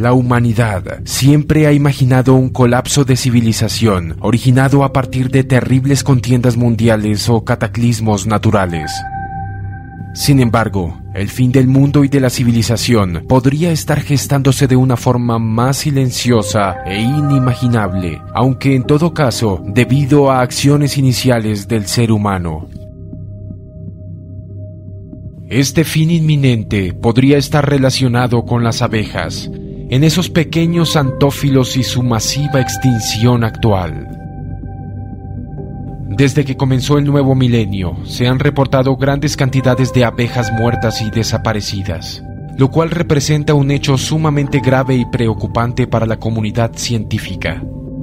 la humanidad siempre ha imaginado un colapso de civilización originado a partir de terribles contiendas mundiales o cataclismos naturales. Sin embargo, el fin del mundo y de la civilización podría estar gestándose de una forma más silenciosa e inimaginable, aunque en todo caso debido a acciones iniciales del ser humano. Este fin inminente podría estar relacionado con las abejas, en esos pequeños antófilos y su masiva extinción actual. Desde que comenzó el nuevo milenio, se han reportado grandes cantidades de abejas muertas y desaparecidas, lo cual representa un hecho sumamente grave y preocupante para la comunidad científica.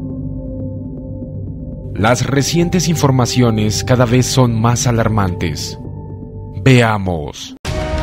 Las recientes informaciones cada vez son más alarmantes. Veamos.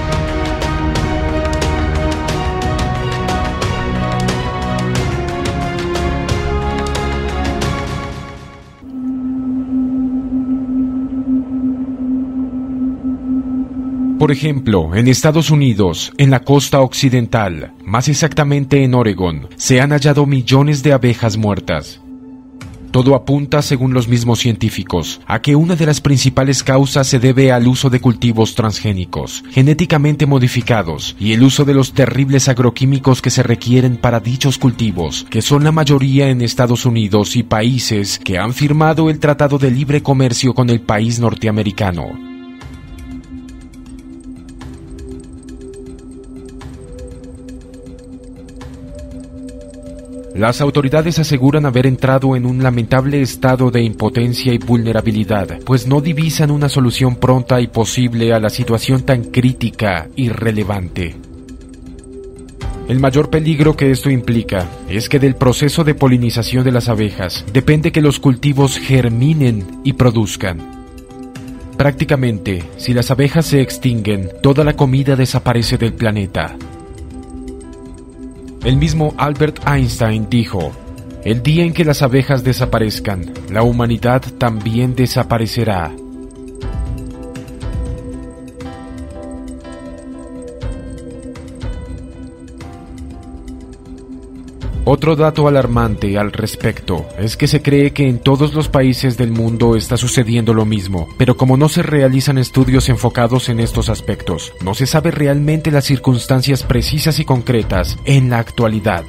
Por ejemplo, en Estados Unidos, en la costa occidental, más exactamente en Oregón, se han hallado millones de abejas muertas. Todo apunta, según los mismos científicos, a que una de las principales causas se debe al uso de cultivos transgénicos, genéticamente modificados, y el uso de los terribles agroquímicos que se requieren para dichos cultivos, que son la mayoría en Estados Unidos y países que han firmado el Tratado de Libre Comercio con el país norteamericano. Las autoridades aseguran haber entrado en un lamentable estado de impotencia y vulnerabilidad, pues no divisan una solución pronta y posible a la situación tan crítica y relevante. El mayor peligro que esto implica es que del proceso de polinización de las abejas depende que los cultivos germinen y produzcan. Prácticamente, si las abejas se extinguen, toda la comida desaparece del planeta. El mismo Albert Einstein dijo: "El día en que las abejas desaparezcan, la humanidad también desaparecerá". Otro dato alarmante al respecto es que se cree que en todos los países del mundo está sucediendo lo mismo, pero como no se realizan estudios enfocados en estos aspectos, no se sabe realmente las circunstancias precisas y concretas en la actualidad.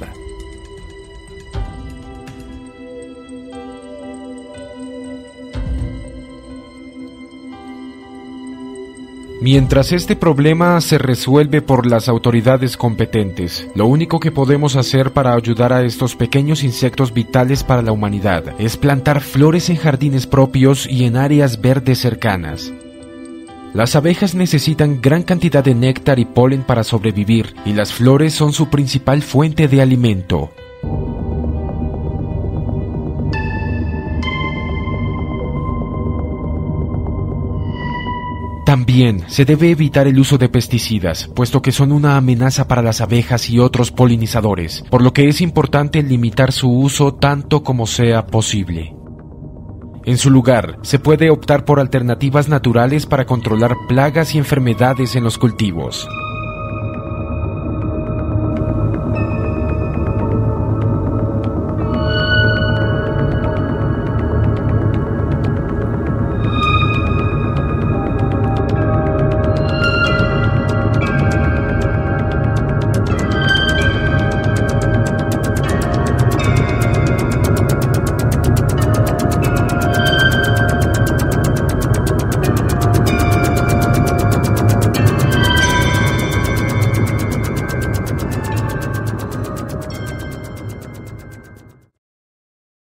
Mientras este problema se resuelve por las autoridades competentes, lo único que podemos hacer para ayudar a estos pequeños insectos vitales para la humanidad es plantar flores en jardines propios y en áreas verdes cercanas. Las abejas necesitan gran cantidad de néctar y polen para sobrevivir, y las flores son su principal fuente de alimento. También se debe evitar el uso de pesticidas, puesto que son una amenaza para las abejas y otros polinizadores, por lo que es importante limitar su uso tanto como sea posible. En su lugar, se puede optar por alternativas naturales para controlar plagas y enfermedades en los cultivos.